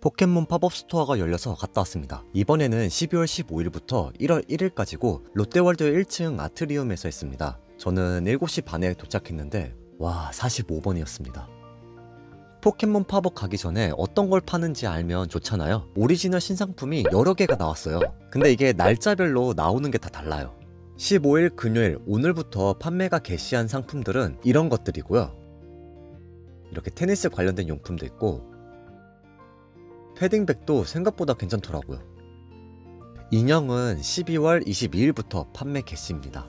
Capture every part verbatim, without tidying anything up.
포켓몬 팝업 스토어가 열려서 갔다 왔습니다. 이번에는 십이월 십오일부터 일월 일일까지고 롯데월드 일 층 아트리움에서 했습니다. 저는 일곱 시 반에 도착했는데 와 사십오 번이었습니다. 포켓몬 팝업 가기 전에 어떤 걸 파는지 알면 좋잖아요. 오리지널 신상품이 여러 개가 나왔어요. 근데 이게 날짜별로 나오는 게 다 달라요. 십오일 금요일 오늘부터 판매가 개시한 상품들은 이런 것들이고요. 이렇게 테니스 관련된 용품도 있고 패딩백도 생각보다 괜찮더라고요. 인형은 십이월 이십이일부터 판매 개시입니다.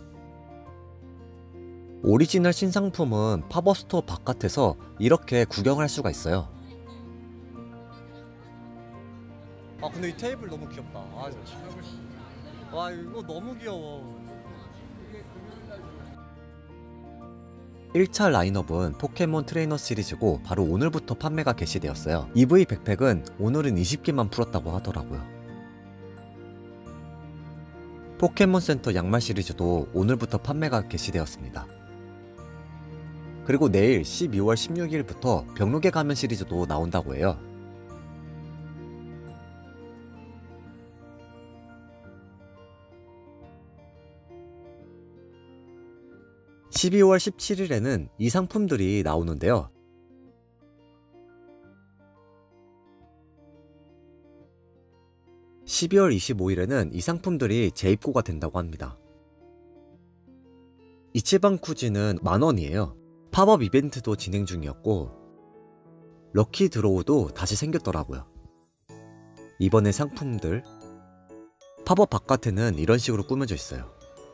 오리지널 신상품은 팝업 스토어 바깥에서 이렇게 구경할 수가 있어요. 아 근데 이 테이블 너무 귀엽다. 아, 와 이거 너무 귀여워. 일 차 라인업은 포켓몬 트레이너 시리즈고 바로 오늘부터 판매가 개시되었어요. 이브이 백팩은 오늘은 이십 개만 풀었다고 하더라고요. 포켓몬 센터 양말 시리즈도 오늘부터 판매가 개시되었습니다. 그리고 내일 십이월 십육일부터 병록의 가면 시리즈도 나온다고 해요. 십이월 십칠일에는 이 상품들이 나오는데요. 십이월 이십오일에는 이 상품들이 재입고가 된다고 합니다. 이치방 쿠지는 만원이에요. 팝업 이벤트도 진행 중이었고 럭키 드로우도 다시 생겼더라고요. 이번에 상품들 팝업 바깥에는 이런 식으로 꾸며져 있어요.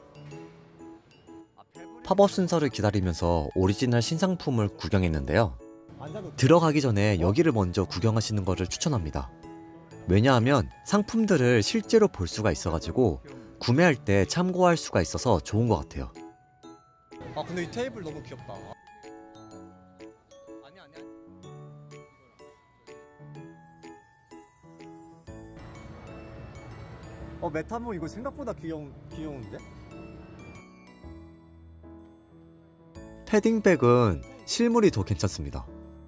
팝업 순서를 기다리면서 오리지널 신상품을 구경했는데요. 들어가기 전에 여기를 먼저 구경하시는 것을 추천합니다. 왜냐하면 상품들을 실제로 볼 수가 있어가지고 구매할 때 참고할 수가 있어서 좋은 것 같아요. 아 근데 이 테이블 너무 귀엽다. 아니 아니 아니. 어 메타모 이거 생각보다 귀여운 귀여운데? 패딩백은 실물이 더 괜찮습니다.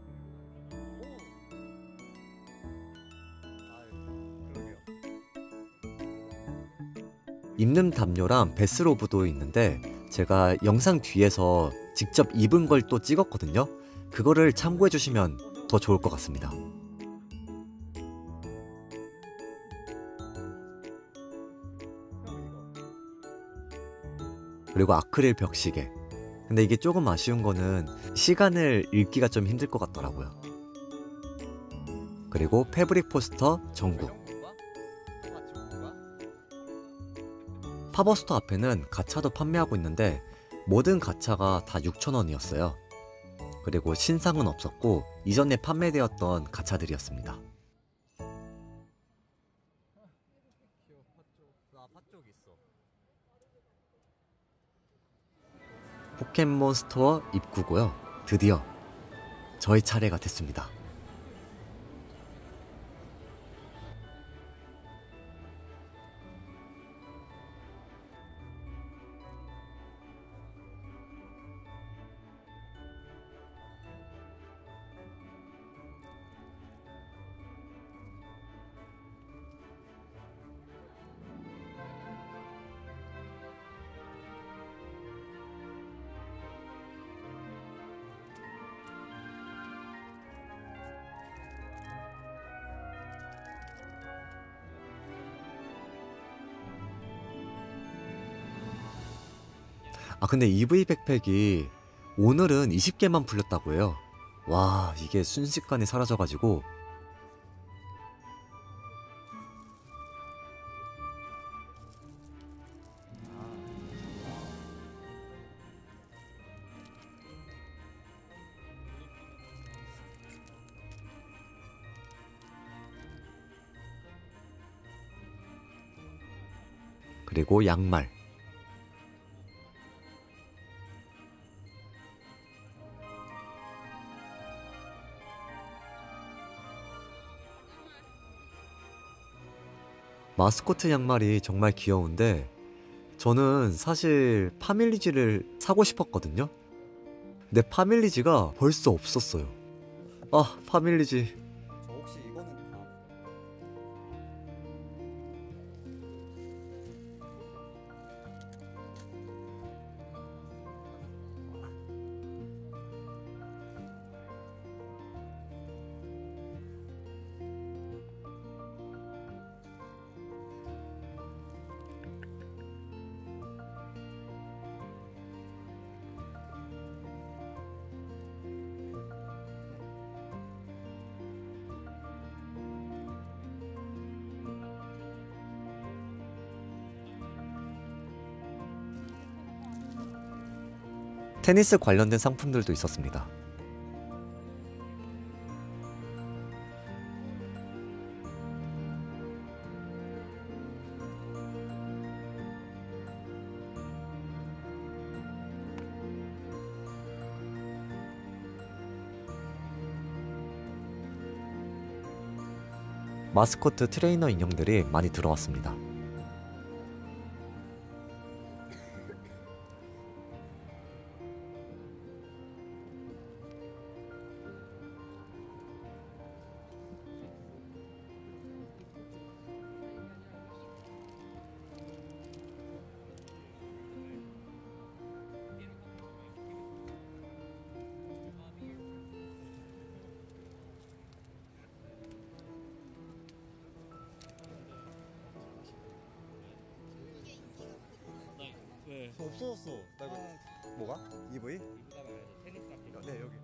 입는 담요랑 베스로브도 있는데 제가 영상 뒤에서 직접 입은 걸 또 찍었거든요. 그거를 참고해 주시면 더 좋을 것 같습니다. 그리고 아크릴 벽시계. 근데 이게 조금 아쉬운 거는 시간을 읽기가 좀 힘들 것 같더라고요. 그리고 패브릭 포스터 전국. 팝업스토어 앞에는 가차도 판매하고 있는데 모든 가차가 다 육천 원이었어요. 그리고 신상은 없었고 이전에 판매되었던 가차들이었습니다. 포켓몬 스토어 입구고요. 드디어 저희 차례가 됐습니다. 아 근데 이브이 백팩이 오늘은 이십 개만 풀렸다고 해요. 와 이게 순식간에 사라져가지고 그리고 양말 마스코트 양말이 정말 귀여운데 저는 사실 파밀리지를 사고 싶었거든요. 근데 파밀리지가 벌써 없었어요. 아 파밀리지. 저 혹시 이거는 다 테니스 관련된 상품들도 있었습니다. 마스코트 트레이너 인형들이 많이 들어왔습니다. 네. 없어졌어. 나 이거 뭐가? 이브이? 이보다 말고 테니스 라켓. 네 여기.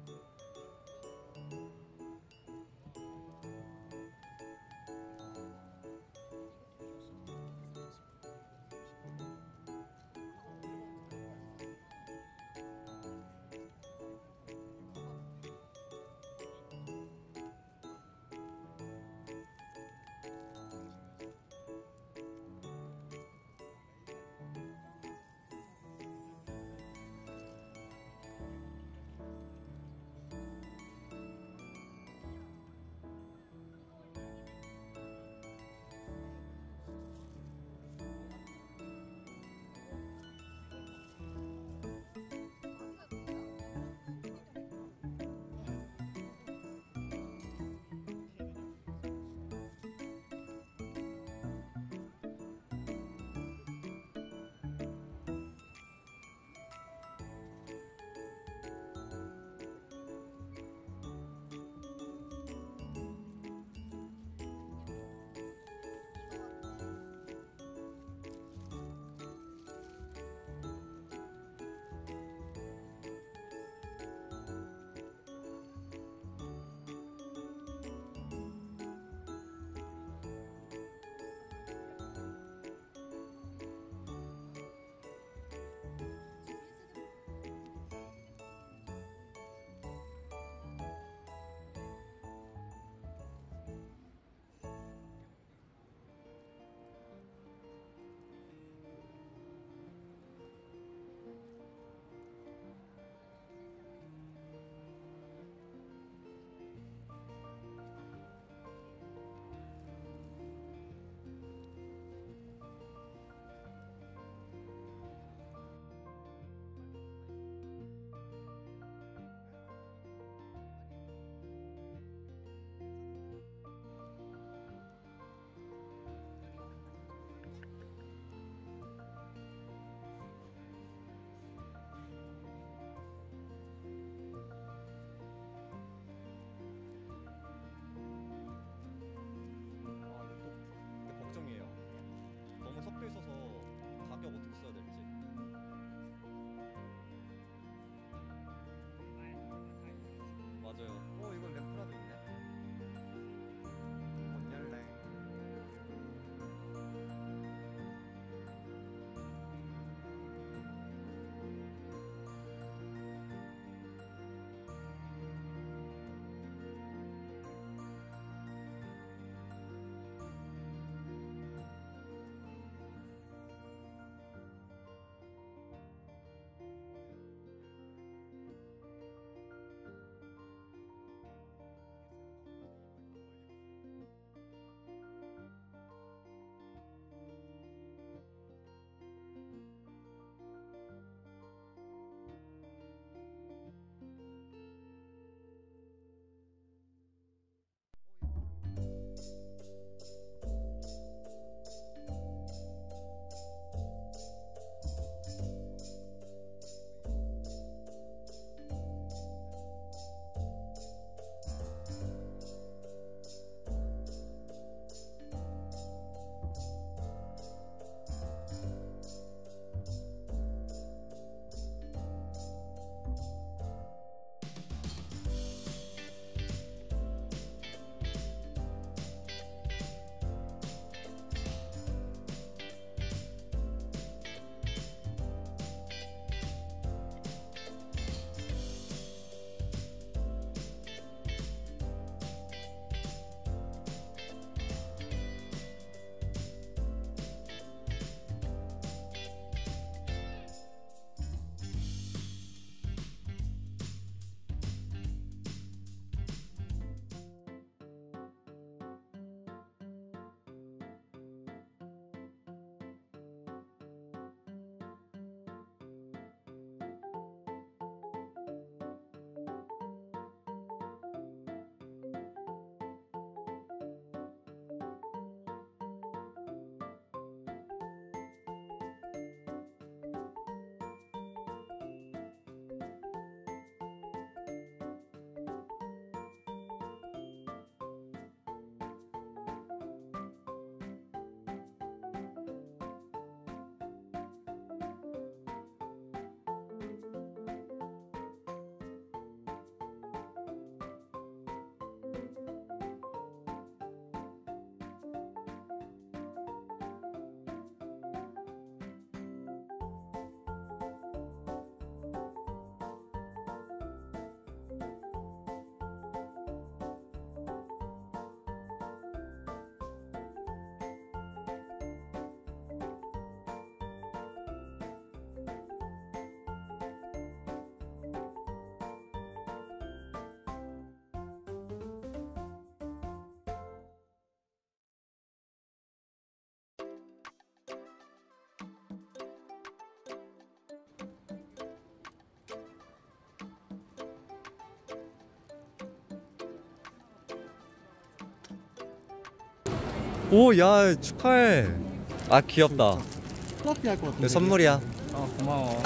오, 야, 축하해. 아, 귀엽다. 플라피 할 것 같은데. 내 선물이야. 아 고마워.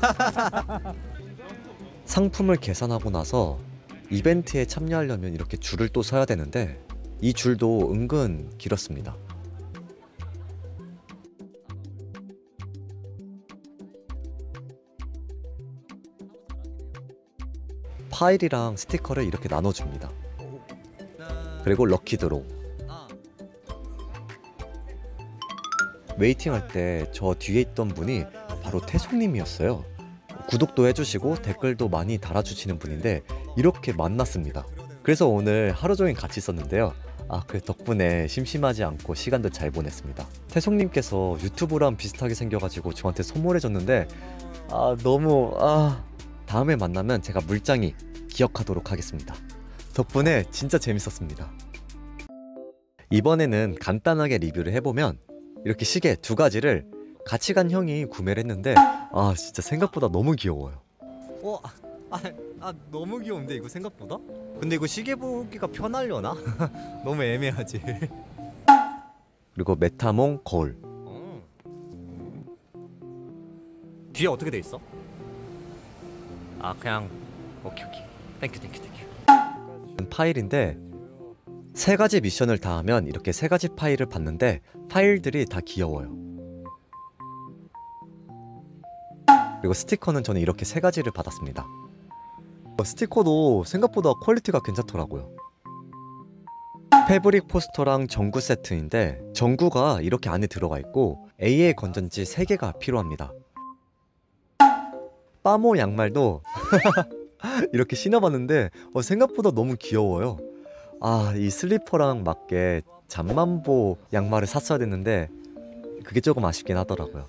상품을 계산하고 나서 이벤트에 참여하려면 이렇게 줄을 또 서야 되는데 이 줄도 은근 길었습니다. 파일이랑 스티커를 이렇게 나눠줍니다. 그리고 럭키드로우. 웨이팅할 때 저 뒤에 있던 분이 바로 태송님이었어요. 구독도 해주시고 댓글도 많이 달아주시는 분인데 이렇게 만났습니다. 그래서 오늘 하루 종일 같이 있었는데요. 아, 그 덕분에 심심하지 않고 시간도 잘 보냈습니다. 태송님께서 유튜브랑 비슷하게 생겨가지고 저한테 선물해줬는데 아 너무 아 다음에 만나면 제가 물장이 기억하도록 하겠습니다. 덕분에 진짜 재밌었습니다. 이번에는 간단하게 리뷰를 해보면 이렇게 시계 두 가지를 같이 간 형이 구매를 했는데 아 진짜 생각보다 너무 귀여워요. 어, 아, 아, 너무 귀여운데 이거 생각보다? 근데 이거 시계 보기가 편하려나? 너무 애매하지. 그리고 메타몽 거울. 어. 뒤에 어떻게 돼 있어? 아, 그냥 오케이 오케이. 땡큐 땡큐 땡큐. 파일인데 세 가지 미션을 다 하면 이렇게 세 가지 파일을 받는데 파일들이 다 귀여워요. 그리고 스티커는 저는 이렇게 세 가지를 받았습니다. 스티커도 생각보다 퀄리티가 괜찮더라고요. 패브릭 포스터랑 전구 세트인데 전구가 이렇게 안에 들어가 있고 에이에이 건전지 세 개가 필요합니다. 빠모 양말도 이렇게 신어봤는데 어, 생각보다 너무 귀여워요. 아, 이 슬리퍼랑 맞게 잠만보 양말을 샀어야 됐는데 그게 조금 아쉽긴 하더라고요.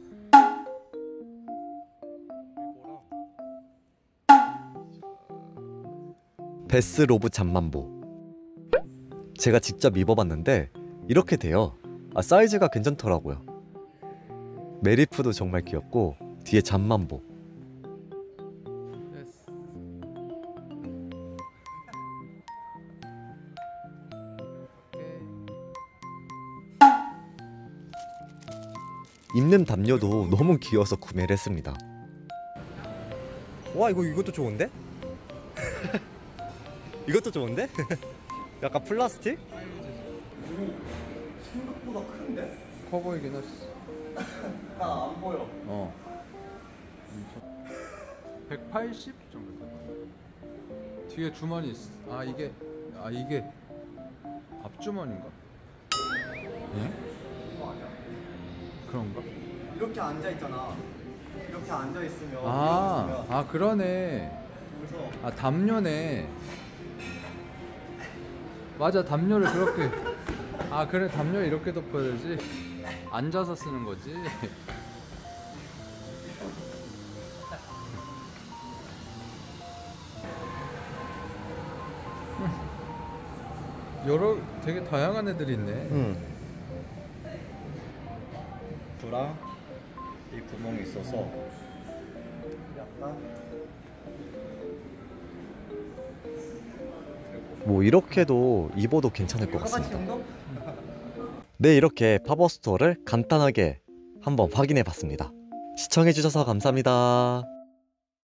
베스 로브 잠만보 제가 직접 입어봤는데 이렇게 돼요. 아, 사이즈가 괜찮더라고요. 메리프도 정말 귀엽고 뒤에 잠만보. 입는 담요도 너무 귀여워서 구매를 했습니다. 와, 이거 이것도 좋은데? 이것도 좋은데? 약간 플라스틱? 생각보다 큰데? 커 보이긴 했어. 나 안 보여. 어. 백팔십 정도 돼. 뒤에 주머니 있어. 아 이게 아 이게 앞주머니인가? 예? 그런가? 이렇게 앉아 있잖아. 이렇게 앉아 있으면 아, 아 그러네. 그래서 아 담요네. 맞아, 담요를 그렇게. 아 그래, 담요 이렇게 덮어야 되지. 앉아서 쓰는 거지. 여러 되게 다양한 애들이 있네. 응. 두랑 이 구멍이 있어서 약간 뭐 이렇게도 입어도 괜찮을 것 같습니다. 정도? 네, 이렇게 파버스토어를 간단하게 한번 확인해 봤습니다. 시청해 주셔서 감사합니다.